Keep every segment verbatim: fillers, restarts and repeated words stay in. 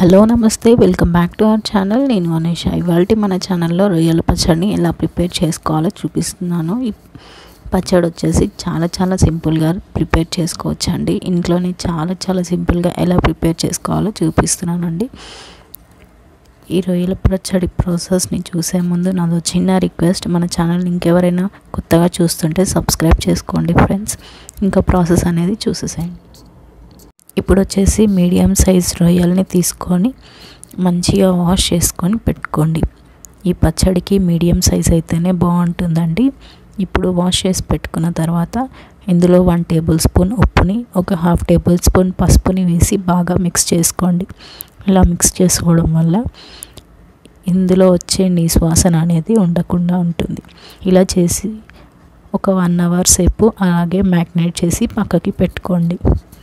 Hello నమస్తే welcome back to our channel. నేను అనేష. ఇవాళ మన ఛానల్లో రొయ్యల పచ్చడిని ఎలా ప్రిపేర్ చేసుకోవాలో చూపిస్తున్నాను. ఈ పచ్చడి వచ్చేసి చాలా చాలా సింపుల్గా ప్రిపేర్ చేసుకోవచ్చు అండి. ఇంట్లోనే చాలా చాలా సింపుల్గా ఎలా ప్రిపేర్ చేసుకోవాలో చూపిస్తున్నానండి. ఈ రొయ్యల పచ్చడి ప్రాసెస్ని చూసే ముందు నాదో చిన్న రిక్వెస్ట్, మన ఛానల్ ఇంకెవరైనా కొత్తగా చూస్తుంటే సబ్స్క్రైబ్ చేసుకోండి ఫ్రెండ్స్. ఇంకా ప్రాసెస్ అనేది చూసేసేయండి. ఇప్పుడు వచ్చేసి మీడియం సైజ్ రొయ్యల్ని తీసుకొని మంచిగా వాష్ చేసుకొని పెట్టుకోండి. ఈ పచ్చడికి మీడియం సైజ్ అయితేనే బాగుంటుందండి. ఇప్పుడు వాష్ చేసి పెట్టుకున్న తర్వాత ఇందులో వన్ టేబుల్ స్పూన్ ఉప్పుని, ఒక హాఫ్ టేబుల్ స్పూన్ పసుపుని వేసి బాగా మిక్స్ చేసుకోండి. ఇలా మిక్స్ చేసుకోవడం వల్ల ఇందులో వచ్చే నీసు వాసన అనేది ఉండకుండా ఉంటుంది. ఇలా చేసి ఒక వన్ అవర్ సేపు అలాగే మ్యాగ్నేట్ చేసి పక్కకి పెట్టుకోండి.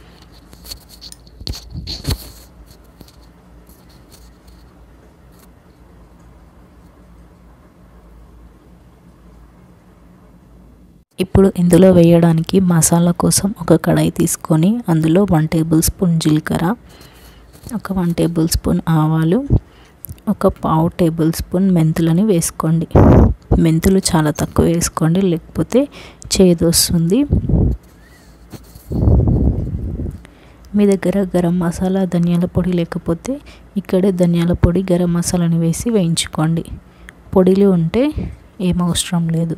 ఇప్పుడు ఇందులో వేయడానికి మసాలా కోసం ఒక కడాయి తీసుకొని అందులో వన్ టేబుల్ స్పూన్ జీలకర్ర, ఒక వన్ టేబుల్ స్పూన్ ఆవాలు, ఒక పావు టేబుల్ స్పూన్ మెంతులని వేసుకోండి. మెంతులు చాలా తక్కువ వేసుకోండి, లేకపోతే చేదు వస్తుంది. మీ దగ్గర గరం మసాలా, ధనియాల పొడి లేకపోతే ఇక్కడే ధనియాల పొడి, గరం మసాలాని వేసి వేయించుకోండి. పొడిలు ఉంటే ఏం అవసరం లేదు.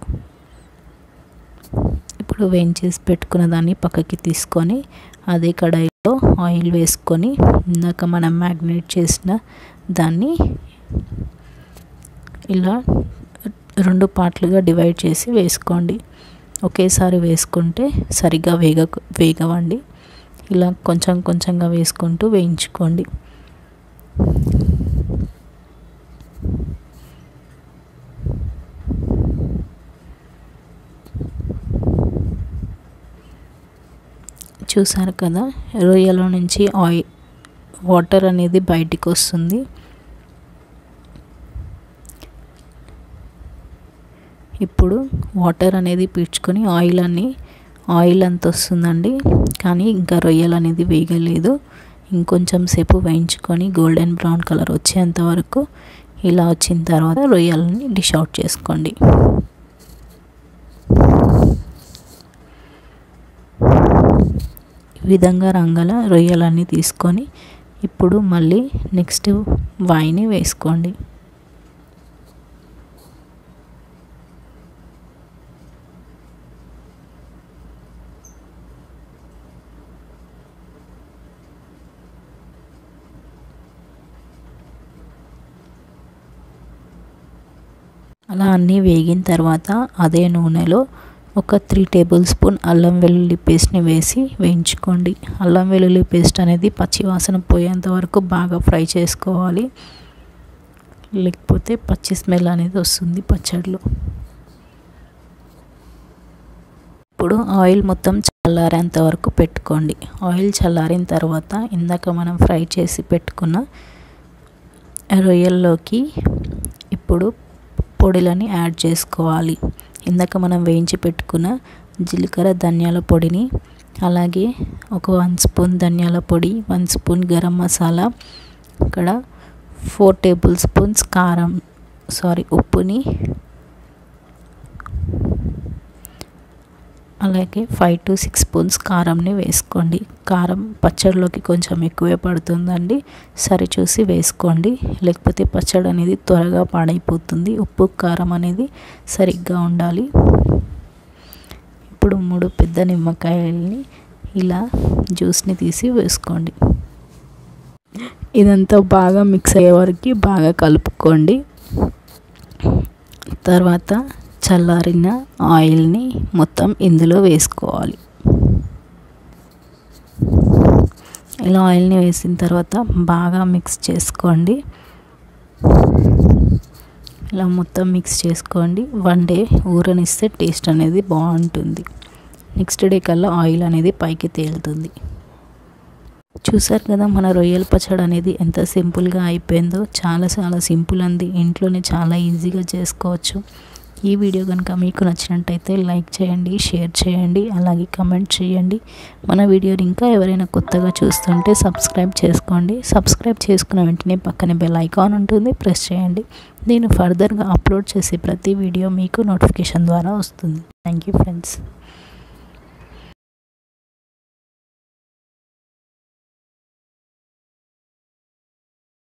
ఇప్పుడు వేయించేసి పెట్టుకున్న దాన్ని పక్కకి తీసుకొని అదే కడాయిలో ఆయిల్ వేసుకొని ఇందాక మనం మ్యాగ్నేట్ చేసిన దాన్ని ఇలా రెండు పార్ట్లుగా డివైడ్ చేసి వేసుకోండి. ఒకేసారి వేసుకుంటే సరిగ్గా వేగ వేగవండి. ఇలా కొంచెం కొంచెంగా వేసుకుంటూ వేయించుకోండి. చూసారు కదా, రొయ్యల నుంచి ఆయిల్ వాటర్ అనేది బయటికి వస్తుంది. ఇప్పుడు వాటర్ అనేది పీల్చుకొని ఆయిల్ అన్ని ఆయిల్ అంత వస్తుందండి. కానీ ఇంకా రొయ్యలు అనేది వేగలేదు. ఇంకొంచెం సేపు వేయించుకొని గోల్డెన్ బ్రౌన్ కలర్ వచ్చేంత వరకు ఇలా వచ్చిన తర్వాత రొయ్యలని డిష్ అవుట్ చేసుకోండి. ఈ విధంగా రంగుల రొయ్యలన్నీ తీసుకొని ఇప్పుడు మళ్ళీ నెక్స్ట్ వాయిని వేసుకోండి. అలా అన్నీ వేగిన తర్వాత అదే నూనెలో ఒక త్రీ టేబుల్ స్పూన్ అల్లం వెల్లుల్లి పేస్ట్ని వేసి వేయించుకోండి. అల్లం వెల్లుల్లి పేస్ట్ అనేది పచ్చి వాసన పోయేంత వరకు బాగా ఫ్రై చేసుకోవాలి, లేకపోతే పచ్చి స్మెల్ అనేది వస్తుంది పచ్చడిలో. ఇప్పుడు ఆయిల్ మొత్తం చల్లారేంత వరకు పెట్టుకోండి. ఆయిల్ చల్లారిన తర్వాత ఇందాక మనం ఫ్రై చేసి పెట్టుకున్న రొయ్యల్లోకి ఇప్పుడు పొడిలని యాడ్ చేసుకోవాలి. ఇందాక మనం వేయించి పెట్టుకున్న జీలకర్ర, ధనియాల పొడిని, అలాగే ఒక వన్ స్పూన్ ధనియాల పొడి, వన్ స్పూన్ గరం మసాలా, ఇక్కడ ఫోర్ టేబుల్ స్పూన్స్ కారం సారీ ఉప్పుని, అలాగే ఫైవ్ టు సిక్స్ స్పూన్స్ కారంని వేసుకోండి. కారం పచ్చడిలోకి కొంచెం ఎక్కువే పడుతుందండి, సరి చూసి వేసుకోండి, లేకపోతే పచ్చడి అనేది త్వరగా పాడైపోతుంది. ఉప్పు కారం అనేది సరిగ్గా ఉండాలి. ఇప్పుడు మూడు పెద్ద నిమ్మకాయల్ని ఇలా జ్యూస్ని తీసి వేసుకోండి. ఇదంతా బాగా మిక్స్ అయ్యే వరకు బాగా కలుపుకోండి. తర్వాత చల్లారిన ఆయిల్ని మొత్తం ఇందులో వేసుకోవాలి. ఇలా ఆయిల్ని వేసిన తర్వాత బాగా మిక్స్ చేసుకోండి. ఇలా మొత్తం మిక్స్ చేసుకోండి. వన్ డే ఊరనిస్తే టేస్ట్ అనేది బాగుంటుంది. నెక్స్ట్ డే కల్లా ఆయిల్ అనేది పైకి తేలుతుంది. చూసారు కదా, మన రొయ్యల పచ్చడి అనేది ఎంత సింపుల్గా అయిపోయిందో. చాలా చాలా సింపుల్ అండి, ఇంట్లోనే చాలా ఈజీగా చేసుకోవచ్చు. ఈ వీడియో కనుక మీకు నచ్చినట్టయితే లైక్ చేయండి, షేర్ చేయండి, అలాగే కమెంట్ చేయండి. మన వీడియోని ఇంకా ఎవరైనా కొత్తగా చూస్తుంటే సబ్స్క్రైబ్ చేసుకోండి. సబ్స్క్రైబ్ చేసుకున్న వెంటనే పక్కన బెల్ ఐకాన్ ఉంటుంది, ప్రెస్ చేయండి. నేను ఫర్దర్గా అప్లోడ్ చేసే ప్రతి వీడియో మీకు నోటిఫికేషన్ ద్వారా వస్తుంది. Thank you friends.